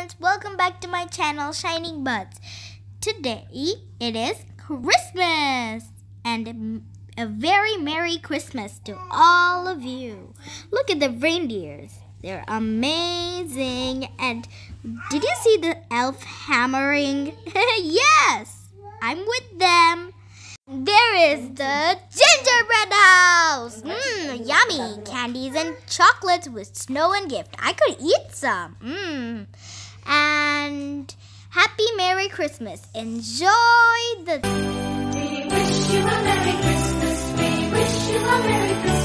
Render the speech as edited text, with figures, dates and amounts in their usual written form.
friends, welcome back to my channel Shining Buds. Today it is Christmas and a very Merry Christmas to all of you. Look at the reindeers, they're amazing. And did you see the elf hammering? Yes, I'm with them. There is the gingerbread house. Yummy candies and chocolates with snow and gift. I could eat some. And happy Merry Christmas. Enjoy the... We wish you a Merry Christmas. We wish you a Merry Christmas.